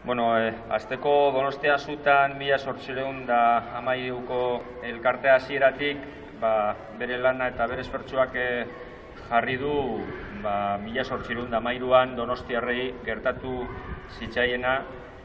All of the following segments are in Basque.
Azteko Donostia Zutan 1813ko elkartea hasieratik bere lana eta bere esfortzuak jarri du 1813an Donostiarrei gertatu zitzaiena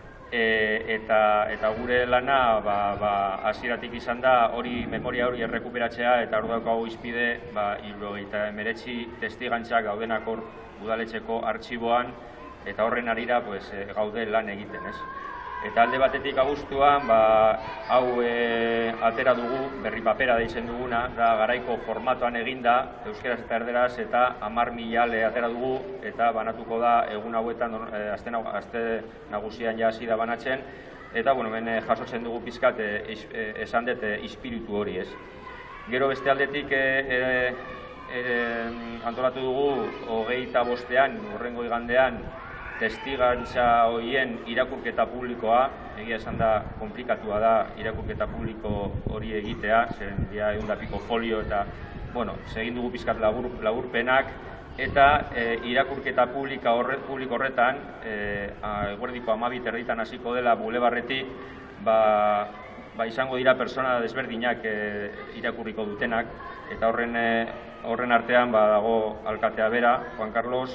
eta gure lana hasieratik izan da memoria hori errekuperatzea eta hor daukagu izpide 79 testigantzak gaudenak hor udaletxeko artxiboan eta horren harira gaude lan egiten, ez? Eta alde batetik abuztuan, hau atera dugu, berri papera deitzen duguna, da garaiko formatoan eginda, euskeraz eta erderaz, eta 10.000 ale atera dugu, eta banatuko da egun hauetan, aste nagusian ja hasi da banatzen, eta hemen jasotzen dugu pizkat esan dut ispiritu hori, ez? Gero beste aldetik antolatu dugu 25ean, hurrengo igandean, testigantza horien irakurketa publikoa, egia esan da komplikatua da irakurketa publiko hori egitea, zeren dira 100 folio eta, segin dugu pizkat laburpenak, eta irakurketa publiko horretan, eguerdiko 12:30 hasiko dela bulebarretik, izango dira persona desberdinak irakurriko dutenak, eta horren artean dago alkatea bera, Juan Carlos,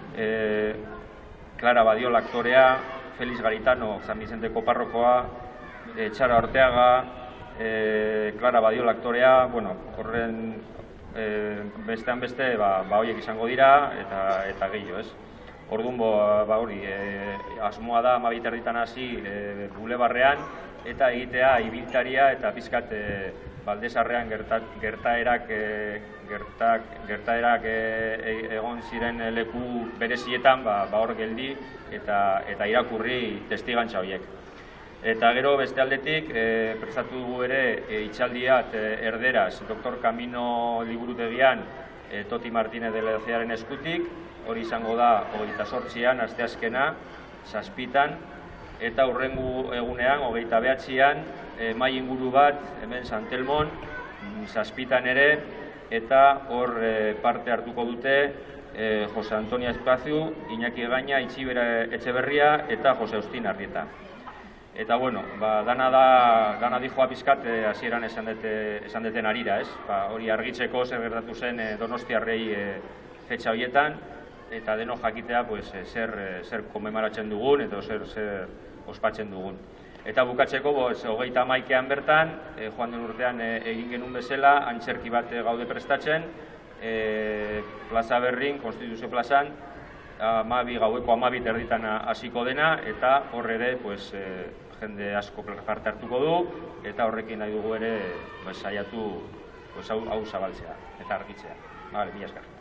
Clara Badiola aktorea, Felix Garitano, San Vicenteko parrokoa, Txara Orteaga, Clara Badiola aktorea, horren bestean beste, horiek izango dira, eta gehiago, ez? Orduan, hori, asmoa da 12:30 hasi bulebarrean, eta egitea ibiltaria eta pizkat Baldesarrean gertaerak egon ziren leku berezietan hor geldi eta irakurri testigantza horiek. Eta gero beste aldetik, prestatu dugu ere hitzaldiat erderaz, Dr. Camino liburutegian Toti Martínez de Lezearen eskutik, hori izango da 28an, asteazkena, 7:00, eta hurrengo egunean, 29an, mai inguru bat, hemen Santelmon, 7:00 ere, eta hor parte hartuko dute Jose Antonio Espaziu, Iñaki Egaña, Itxibera Etxeberria eta Jose Austin Arrieta. Eta dana dijoa pizkat hasieran esan deten arira, ez? Hori argitzeko zer gertatu zen Donostiarrei fetxa horietan, eta deno jakitea zer komemoratzen dugun eta zer ospatzen dugun. Eta bukatzeko, 31ean bertan, joan den urtean egin genuen bezala, antzerki bat gaude prestatzen, Plaza Berrin, Konstituzio plazan, gaueko 12:30 hasiko dena, eta hor ere jende asko parte hartuko du, eta horrekin nahi dugu ere saiatu hau zabaltzea eta argitzea. Mila esker.